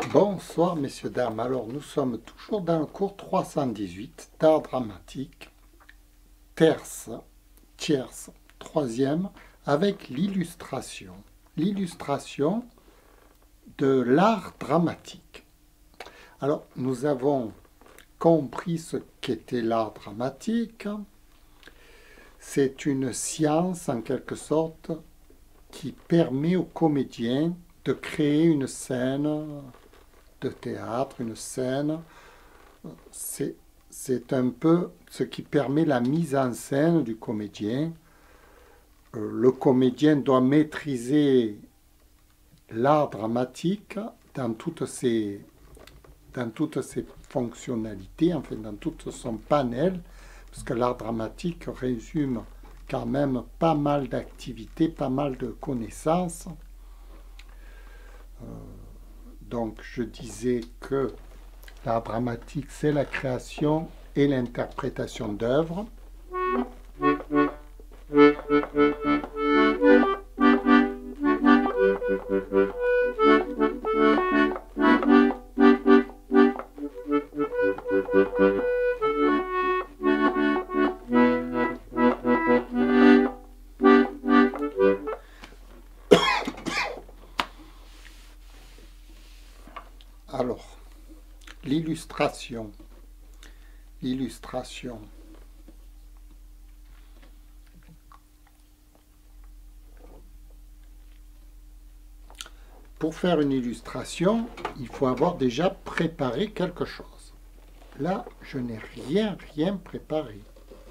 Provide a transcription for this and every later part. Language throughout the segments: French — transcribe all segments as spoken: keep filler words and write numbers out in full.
Bonsoir messieurs, dames. Alors nous sommes toujours dans le cours trois cent dix-huit d'art dramatique, terce, tierce, troisième, avec l'illustration. L'illustration de l'art dramatique. Alors nous avons compris ce qu'était l'art dramatique. C'est une science en quelque sorte qui permet aux comédiens de créer une scène de théâtre, une scène. C'est, c'est un peu ce qui permet la mise en scène du comédien. Euh, le comédien doit maîtriser l'art dramatique dans toutes ses, dans toutes ses fonctionnalités, enfin dans tout son panel, parce que l'art dramatique résume quand même pas mal d'activités, pas mal de connaissances. Euh, donc je disais que l'art dramatique, c'est la création et l'interprétation d'œuvres. Alors, l'illustration, l'illustration. Pour faire une illustration, il faut avoir déjà préparé quelque chose. Là, je n'ai rien, rien préparé.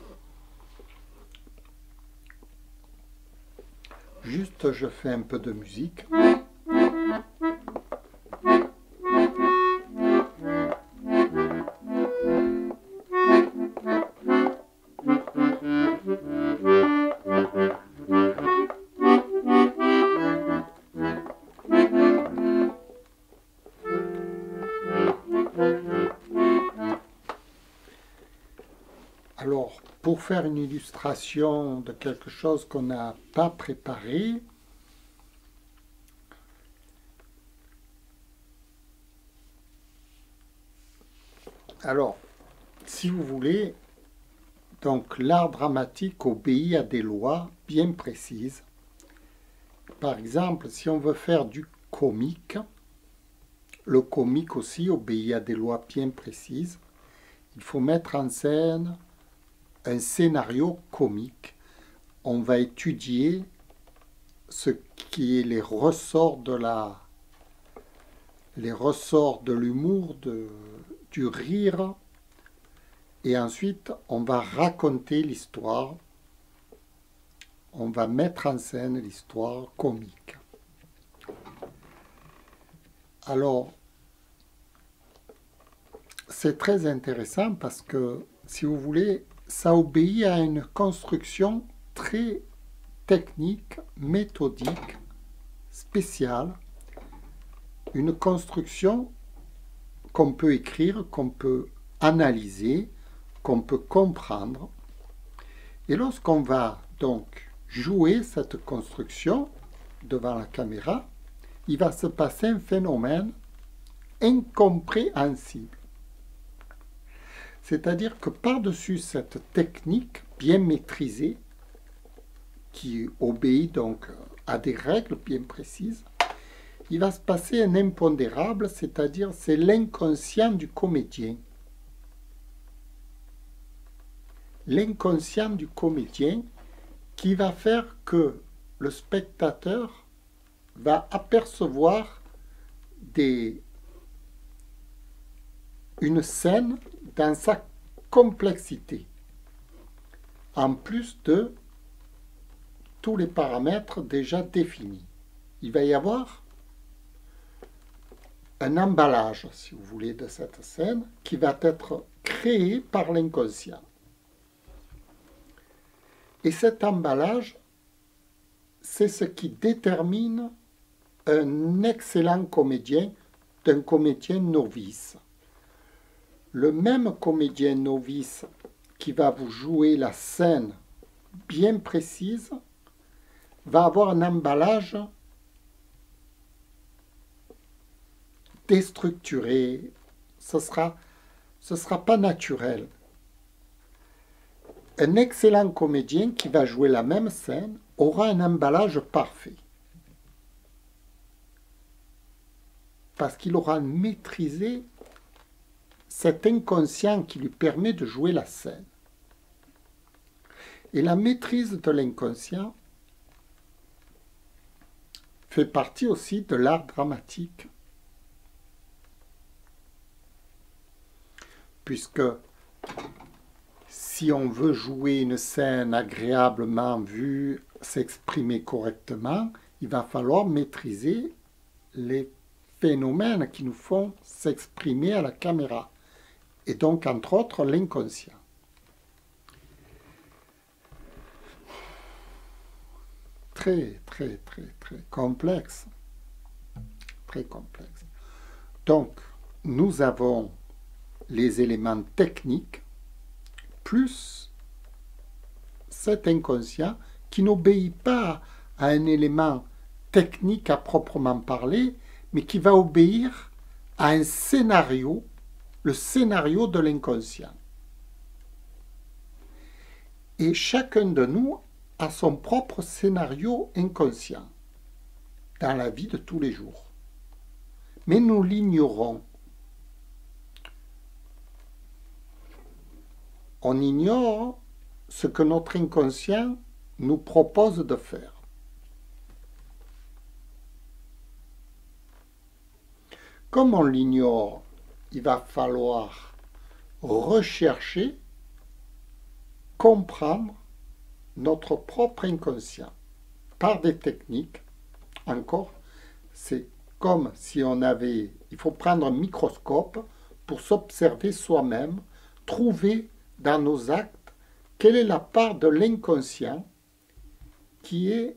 Juste, je fais un peu de musique. Alors, pour faire une illustration de quelque chose qu'on n'a pas préparé, alors, si vous voulez, donc l'art dramatique obéit à des lois bien précises. Par exemple, si on veut faire du comique, le comique aussi obéit à des lois bien précises. Il faut mettre en scène un scénario comique. On va étudier ce qui est les ressorts de la, les ressorts de l'humour, de, du rire, et ensuite on va raconter l'histoire. On va mettre en scène l'histoire comique. Alors, c'est très intéressant parce que, si vous voulez, ça obéit à une construction très technique, méthodique, spéciale. Une construction qu'on peut écrire, qu'on peut analyser, qu'on peut comprendre. Et lorsqu'on va donc jouer cette construction devant la caméra, il va se passer un phénomène incompréhensible. C'est-à-dire que par-dessus cette technique bien maîtrisée, qui obéit donc à des règles bien précises, il va se passer un impondérable, c'est-à-dire c'est l'inconscient du comédien. L'inconscient du comédien qui va faire que le spectateur va apercevoir des, une scène dans sa complexité, en plus de tous les paramètres déjà définis. Il va y avoir un emballage, si vous voulez, de cette scène qui va être créé par l'inconscient. Et cet emballage, c'est ce qui détermine un excellent comédien d'un comédien novice. Le même comédien novice qui va vous jouer la scène bien précise va avoir un emballage déstructuré, ce sera, ce sera pas naturel. Un excellent comédien qui va jouer la même scène aura un emballage parfait. Parce qu'il aura maîtrisé cet inconscient qui lui permet de jouer la scène. Et la maîtrise de l'inconscient fait partie aussi de l'art dramatique. Puisque si on veut jouer une scène agréablement vue, s'exprimer correctement, il va falloir maîtriser les phénomènes qui nous font s'exprimer à la caméra. Et donc, entre autres, l'inconscient. Très, très, très, très complexe. Très complexe. Donc, nous avons les éléments techniques, plus cet inconscient qui n'obéit pas à un élément technique à proprement parler, mais qui va obéir à un scénario, le scénario de l'inconscient. Et chacun de nous a son propre scénario inconscient dans la vie de tous les jours. Mais nous l'ignorons. On ignore ce que notre inconscient nous propose de faire. Comme on l'ignore, il va falloir rechercher, comprendre notre propre inconscient par des techniques. Encore, c'est comme si on avait, il faut prendre un microscope pour s'observer soi-même, trouver dans nos actes quelle est la part de l'inconscient qui est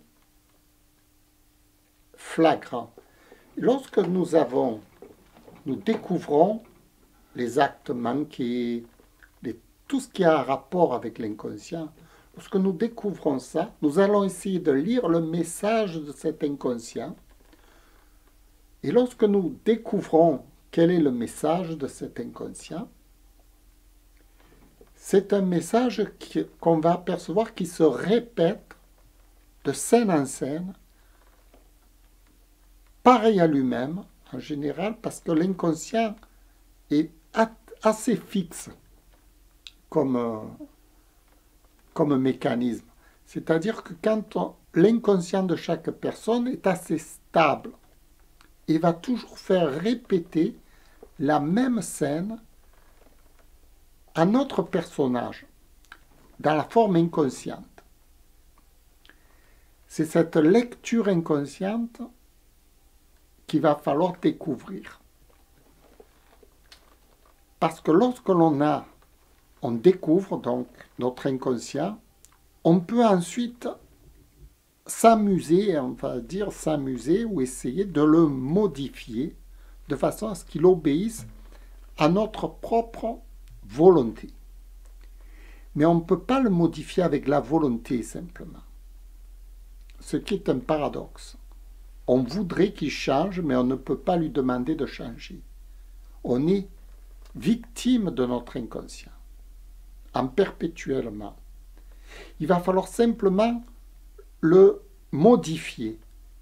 flagrant. Lorsque nous avons, nous découvrons les actes manqués, les, tout ce qui a un rapport avec l'inconscient, lorsque nous découvrons ça, nous allons essayer de lire le message de cet inconscient. Et lorsque nous découvrons quel est le message de cet inconscient, c'est un message qu'on va apercevoir qui se répète de scène en scène, pareil à lui-même en général, parce que l'inconscient est assez fixe comme, comme mécanisme. C'est-à-dire que quand l'inconscient de chaque personne est assez stable, il va toujours faire répéter la même scène à notre personnage, dans la forme inconsciente. C'est cette lecture inconsciente qu'il va falloir découvrir. Parce que lorsque l'on a, on découvre donc notre inconscient, on peut ensuite s'amuser, on va dire s'amuser ou essayer de le modifier de façon à ce qu'il obéisse à notre propre volonté. Mais on ne peut pas le modifier avec la volonté simplement. Ce qui est un paradoxe. On voudrait qu'il change, mais on ne peut pas lui demander de changer. On est victime de notre inconscient, en perpétuellement. Il va falloir simplement le modifier.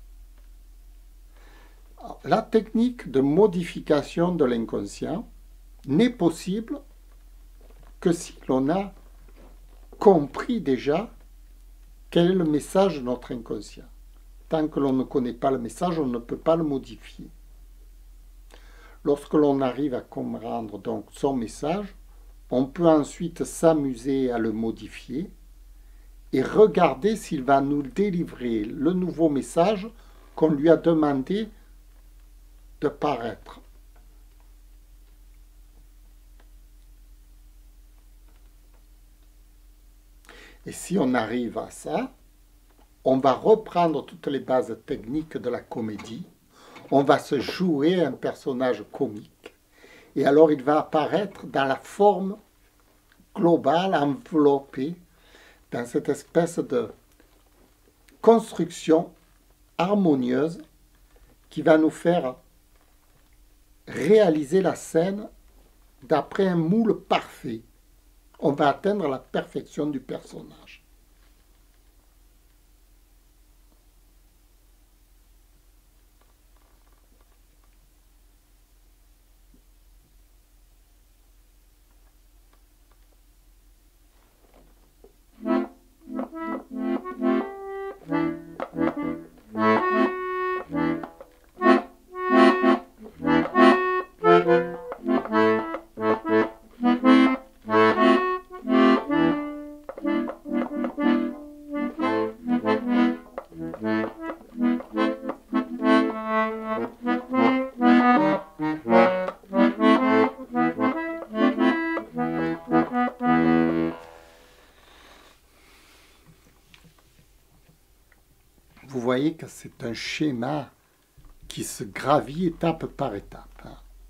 Alors, la technique de modification de l'inconscient n'est possible que si l'on a compris déjà quel est le message de notre inconscient. Tant que l'on ne connaît pas le message, on ne peut pas le modifier. Lorsque l'on arrive à comprendre donc son message, on peut ensuite s'amuser à le modifier et regarder s'il va nous délivrer le nouveau message qu'on lui a demandé de paraître. Et si on arrive à ça, on va reprendre toutes les bases techniques de la comédie, on va se jouer un personnage comique, et alors il va apparaître dans la forme globale, enveloppée, dans cette espèce de construction harmonieuse qui va nous faire réaliser la scène d'après un moule parfait. On va atteindre la perfection du personnage. Vous voyez que c'est un schéma qui se gravit étape par étape.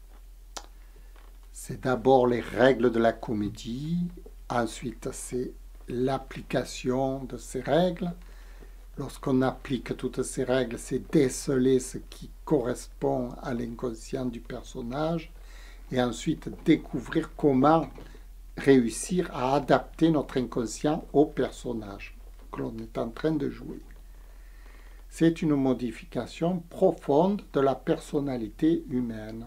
C'est d'abord les règles de la comédie, ensuite c'est l'application de ces règles. Lorsqu'on applique toutes ces règles, c'est déceler ce qui correspond à l'inconscient du personnage et ensuite découvrir comment réussir à adapter notre inconscient au personnage que l'on est en train de jouer. C'est une modification profonde de la personnalité humaine.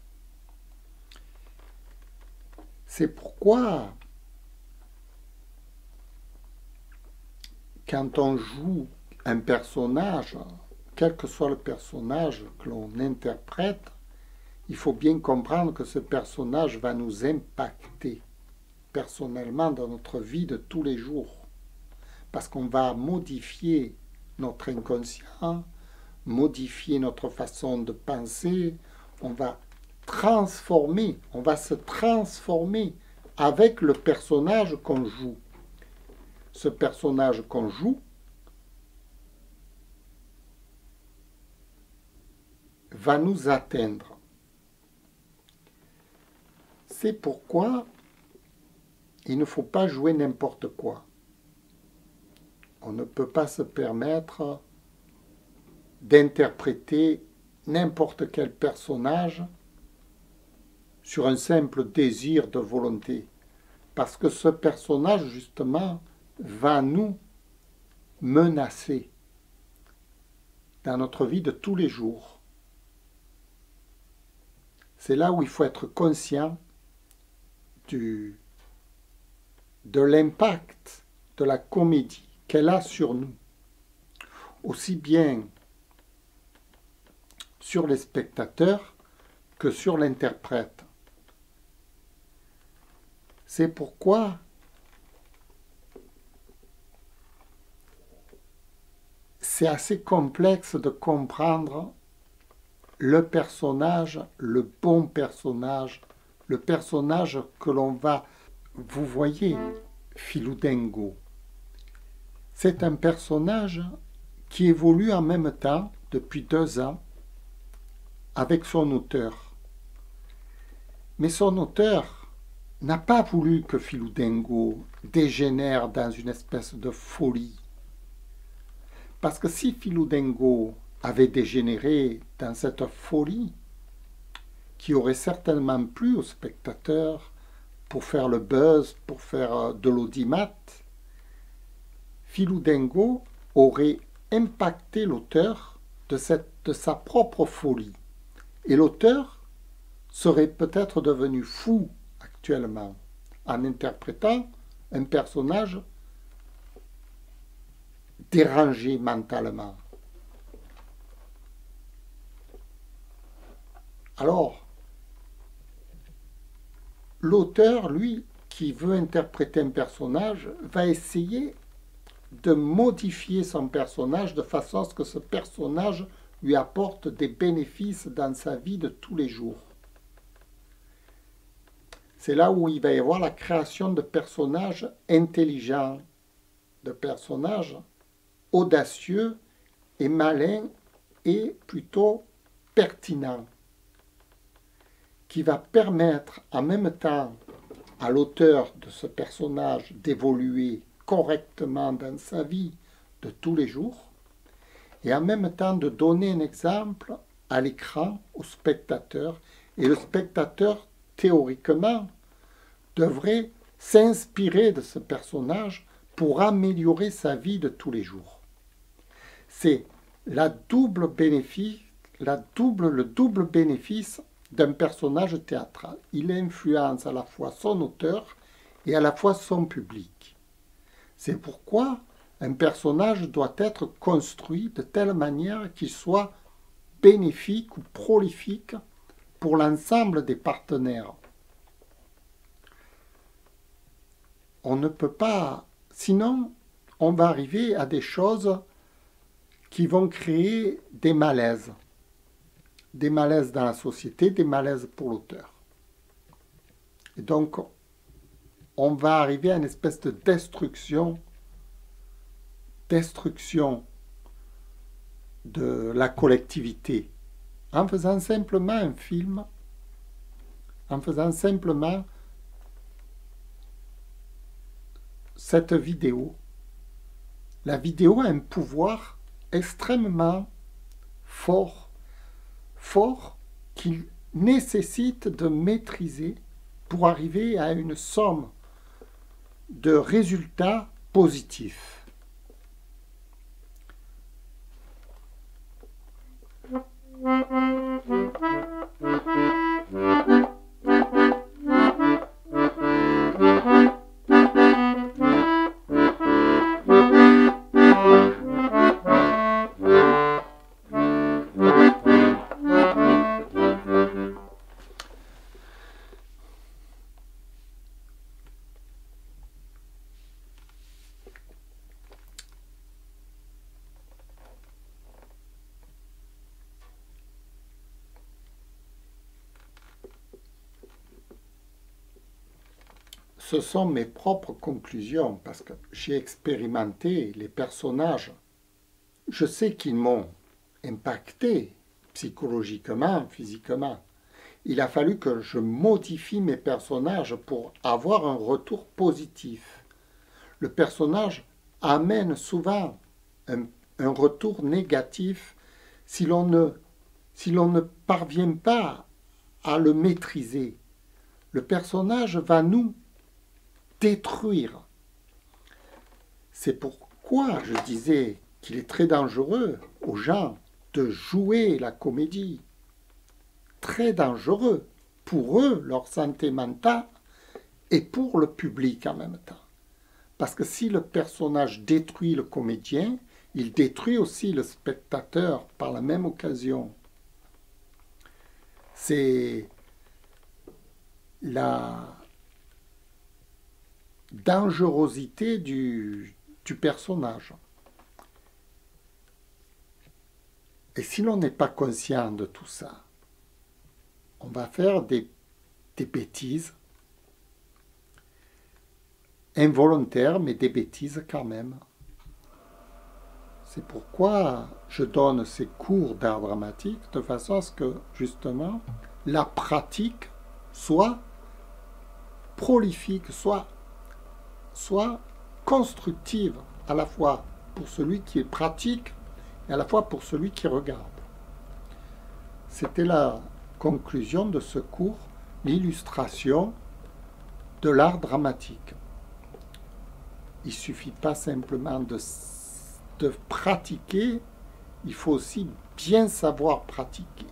C'est pourquoi, quand on joue un personnage, quel que soit le personnage que l'on interprète, il faut bien comprendre que ce personnage va nous impacter personnellement dans notre vie de tous les jours. Parce qu'on va modifier notre inconscient, modifier notre façon de penser, on va transformer, on va se transformer avec le personnage qu'on joue. Ce personnage qu'on joue va nous atteindre. C'est pourquoi il ne faut pas jouer n'importe quoi. On ne peut pas se permettre d'interpréter n'importe quel personnage sur un simple désir de volonté. Parce que ce personnage, justement, va nous menacer dans notre vie de tous les jours. C'est là où il faut être conscient du, de l'impact de la comédie qu'elle a sur nous, aussi bien sur les spectateurs que sur l'interprète. C'est pourquoi c'est assez complexe de comprendre le personnage, le bon personnage, le personnage que l'on va... Vous voyez, Filoudengo, c'est un personnage qui évolue en même temps, depuis deux ans, avec son auteur. Mais son auteur n'a pas voulu que Filoudengo dégénère dans une espèce de folie. Parce que si Filoudengo avait dégénéré dans cette folie, qui aurait certainement plu aux spectateurs pour faire le buzz, pour faire de l'audimat, Filoudengo aurait impacté l'auteur de, cette, de sa propre folie. Et l'auteur serait peut-être devenu fou actuellement en interprétant un personnage dérangé mentalement. Alors, l'auteur, lui, qui veut interpréter un personnage, va essayer de modifier son personnage de façon à ce que ce personnage lui apporte des bénéfices dans sa vie de tous les jours. C'est là où il va y avoir la création de personnages intelligents, de personnages audacieux et malins et plutôt pertinents, qui va permettre en même temps à l'auteur de ce personnage d'évoluer correctement dans sa vie de tous les jours et en même temps de donner un exemple à l'écran, au spectateur, Et le spectateur, théoriquement, devrait s'inspirer de ce personnage pour améliorer sa vie de tous les jours. C'est la double bénéfice, la double, le double bénéfice d'un personnage théâtral. Il influence à la fois son auteur et à la fois son public. C'est pourquoi un personnage doit être construit de telle manière qu'il soit bénéfique ou prolifique pour l'ensemble des partenaires. On ne peut pas, sinon on va arriver à des choses qui vont créer des malaises. Des malaises dans la société, des malaises pour l'auteur. Et donc, on va arriver à une espèce de destruction, destruction de la collectivité, en faisant simplement un film, en faisant simplement cette vidéo. La vidéo a un pouvoir extrêmement fort, fort qu'il nécessite de maîtriser pour arriver à une somme de résultats positifs. Ce sont mes propres conclusions, parce que j'ai expérimenté les personnages. Je sais qu'ils m'ont impacté psychologiquement, physiquement. Il a fallu que je modifie mes personnages pour avoir un retour positif. Le personnage amène souvent un, un retour négatif si l'on ne, si l'on ne parvient pas à le maîtriser. Le personnage va nous détruire. C'est pourquoi je disais qu'il est très dangereux aux gens de jouer la comédie. Très dangereux pour eux, leur santé mentale, et pour le public en même temps. Parce que si le personnage détruit le comédien, il détruit aussi le spectateur par la même occasion. C'est la dangerosité du, du personnage. Et si l'on n'est pas conscient de tout ça, on va faire des, des bêtises, involontaires, mais des bêtises quand même. C'est pourquoi je donne ces cours d'art dramatique, de façon à ce que, justement, la pratique soit prolifique, soit soit constructive, à la fois pour celui qui pratique et à la fois pour celui qui regarde. C'était la conclusion de ce cours, l'illustration de l'art dramatique. Il ne suffit pas simplement de, de pratiquer, il faut aussi bien savoir pratiquer.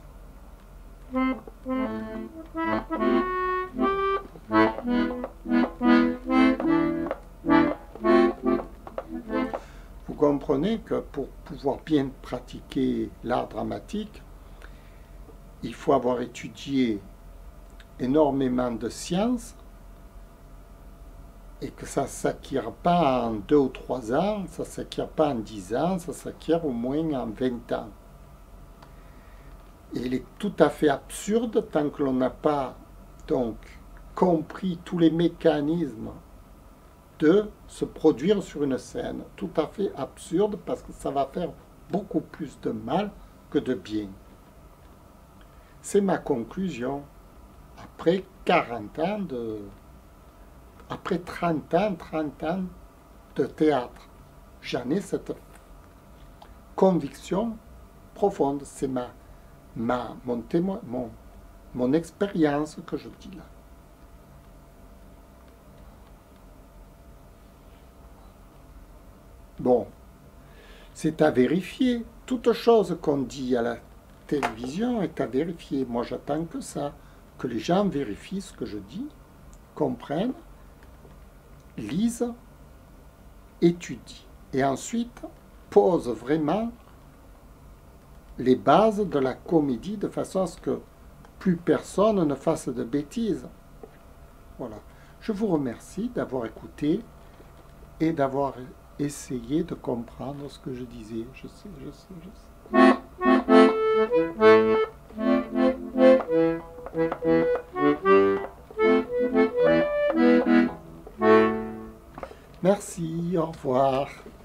Vous comprenez que pour pouvoir bien pratiquer l'art dramatique, il faut avoir étudié énormément de sciences et que ça ne s'acquiert pas en deux ou trois ans, ça ne s'acquiert pas en dix ans, ça s'acquiert au moins en vingt ans. Et il est tout à fait absurde, tant que l'on n'a pas donc compris tous les mécanismes de se produire sur une scène. Tout à fait absurde, parce que ça va faire beaucoup plus de mal que de bien. C'est ma conclusion. Après quarante ans de... Après trente ans, trente ans de théâtre, j'en ai cette conviction profonde. C'est ma, ma, mon témoin, mon, mon expérience que je dis là. Bon, c'est à vérifier. Toute chose qu'on dit à la télévision est à vérifier. Moi, j'attends que ça, que les gens vérifient ce que je dis, comprennent, lisent, étudient. Et ensuite, posent vraiment les bases de la comédie de façon à ce que plus personne ne fasse de bêtises. Voilà. Je vous remercie d'avoir écouté et d'avoir essayé de comprendre ce que je disais. Je sais, je sais, je sais. Merci, au revoir.